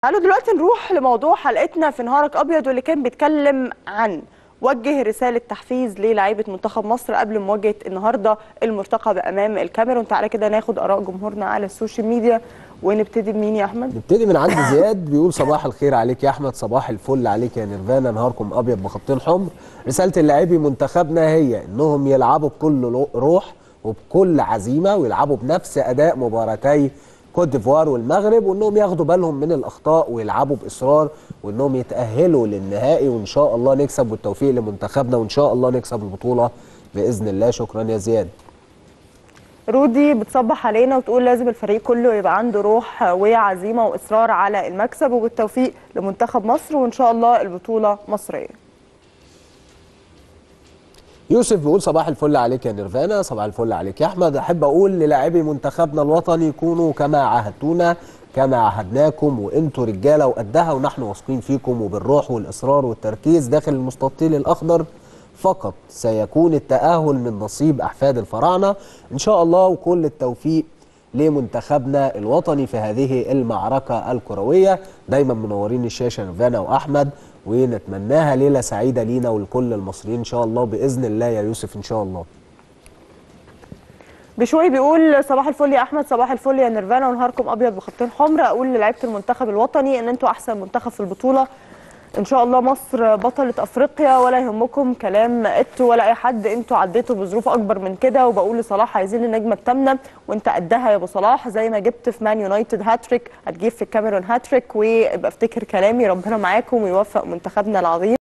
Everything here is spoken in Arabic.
تعالوا دلوقتي نروح لموضوع حلقتنا في نهارك ابيض، واللي كان بيتكلم عن وجه رساله تحفيز للاعيبه منتخب مصر قبل مواجهه النهارده المرتقبه امام الكاميرون. تعالى كده ناخد اراء جمهورنا على السوشيال ميديا، ونبتدي بمين يا احمد؟ نبتدي من عند زياد. بيقول صباح الخير عليك يا احمد، صباح الفل عليك يا نيرفانا، نهاركم ابيض بخطين حمر. رساله اللاعبي منتخبنا هي انهم يلعبوا بكل روح وبكل عزيمه، ويلعبوا بنفس اداء مباراتي كوت ديفوار والمغرب، وانهم ياخدوا بالهم من الاخطاء ويلعبوا باصرار، وانهم يتاهلوا للنهائي، وان شاء الله نكسب، والتوفيق لمنتخبنا، وان شاء الله نكسب البطوله باذن الله. شكرا يا زياد. رودي بتصبح علينا وتقول لازم الفريق كله يبقى عنده روح وعزيمه واصرار على المكسب، وبالتوفيق لمنتخب مصر، وان شاء الله البطوله مصريه. يوسف بيقول صباح الفل عليك يا نيرفانا، صباح الفل عليك يا احمد. احب اقول للاعبي منتخبنا الوطني كونوا كما عاهدتونا كما عهدناكم، وانتوا رجاله وقدها، ونحن واثقين فيكم، وبالروح والاصرار والتركيز داخل المستطيل الاخضر فقط سيكون التاهل من نصيب احفاد الفراعنه ان شاء الله. وكل التوفيق لمنتخبنا الوطني في هذه المعركه الكرويه. دايما منورين الشاشه نيرفانا واحمد، ونتمناها ليله سعيده لينا ولكل المصريين ان شاء الله باذن الله يا يوسف ان شاء الله. بشوي بيقول صباح الفل يا احمد، صباح الفل يا نيرفانا، ونهاركم ابيض بخطين حمر. اقول للاعيبه المنتخب الوطني ان انتوا احسن منتخب في البطوله ان شاء الله. مصر بطله افريقيا، ولا يهمكم كلام اتو ولا اي حد، انتوا عديتوا بظروف اكبر من كده. وبقول لصلاح عايزين النجمه الثامنه، وانت قدها يا ابو صلاح، زي ما جبت في مان يونايتد هاتريك هتجيب في الكاميرون هاتريك. وابقى افتكر كلامي، ربنا معاكم ويوفق منتخبنا العظيم.